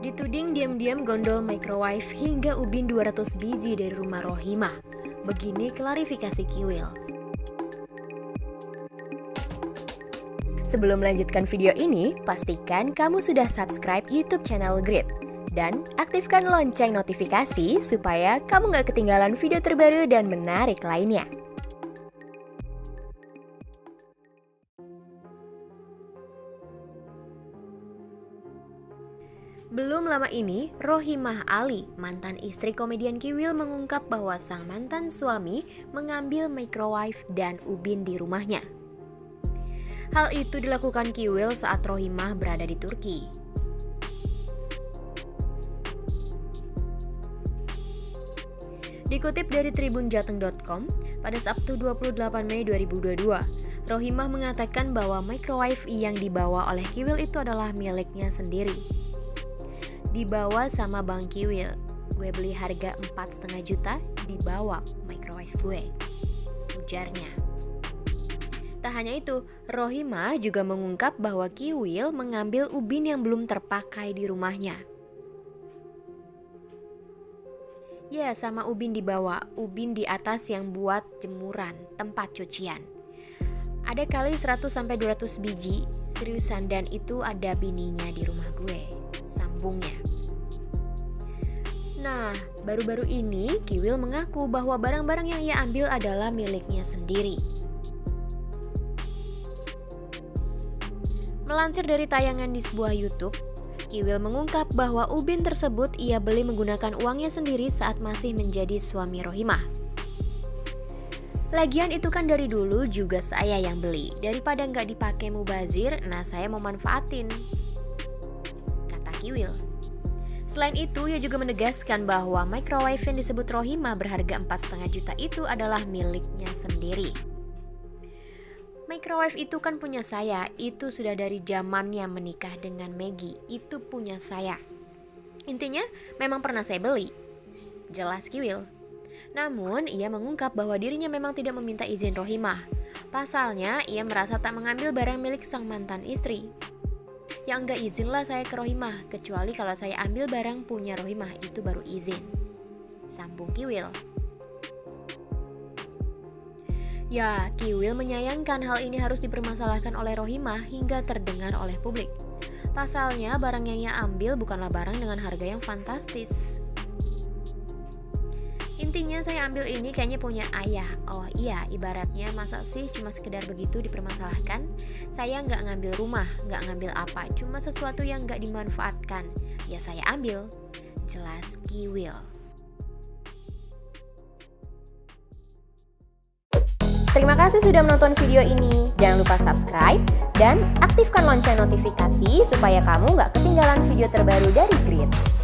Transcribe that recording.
Dituding diam-diam gondol microwave hingga ubin 200 biji dari rumah Rohimah. Begini klarifikasi Kiwil. Sebelum melanjutkan video ini, pastikan kamu sudah subscribe YouTube channel Grit. Dan aktifkan lonceng notifikasi supaya kamu gak ketinggalan video terbaru dan menarik lainnya. Belum lama ini, Rohimah Ali, mantan istri komedian Kiwil, mengungkap bahwa sang mantan suami mengambil microwave dan ubin di rumahnya. Hal itu dilakukan Kiwil saat Rohimah berada di Turki. Dikutip dari tribunjateng.com, pada Sabtu 28 Mei 2022, Rohimah mengatakan bahwa microwave yang dibawa oleh Kiwil itu adalah miliknya sendiri. Dibawa sama Bang Kiwil, gue beli harga 4,5 juta, dibawa microwave gue, ujarnya. Tak hanya itu, Rohimah juga mengungkap bahwa Kiwil mengambil ubin yang belum terpakai di rumahnya. Ya, sama ubin dibawa, ubin di atas yang buat jemuran, tempat cucian. Ada kali 100-200 biji, seriusan, dan itu ada bininya di rumah gue, sambungnya. Nah, baru-baru ini Kiwil mengaku bahwa barang-barang yang ia ambil adalah miliknya sendiri. Melansir dari tayangan di sebuah YouTube, Kiwil mengungkap bahwa ubin tersebut ia beli menggunakan uangnya sendiri saat masih menjadi suami Rohimah. Lagian itu kan dari dulu juga saya yang beli, daripada nggak dipakai mubazir, nah saya mau manfaatin, kata Kiwil. Selain itu, ia juga menegaskan bahwa microwave yang disebut Rohimah berharga 4,5 juta itu adalah miliknya sendiri. Microwave itu kan punya saya, itu sudah dari zamannya menikah dengan Maggie, itu punya saya. Intinya, memang pernah saya beli, jelas Kiwil. Namun, ia mengungkap bahwa dirinya memang tidak meminta izin Rohimah. Pasalnya, ia merasa tak mengambil barang milik sang mantan istri. Ya enggak izin lah saya ke Rohimah, kecuali kalau saya ambil barang punya Rohimah, itu baru izin, sambung Kiwil. Ya, Kiwil menyayangkan hal ini harus dipermasalahkan oleh Rohimah hingga terdengar oleh publik. Pasalnya, barang yang ia ambil bukanlah barang dengan harga yang fantastis. Intinya saya ambil ini kayaknya punya ayah. Oh iya, ibaratnya masa sih cuma sekedar begitu dipermasalahkan? Saya nggak ngambil rumah, nggak ngambil apa, cuma sesuatu yang nggak dimanfaatkan. Ya saya ambil, jelas Kiwil. Terima kasih sudah menonton video ini. Jangan lupa subscribe dan aktifkan lonceng notifikasi supaya kamu nggak ketinggalan video terbaru dari Grit.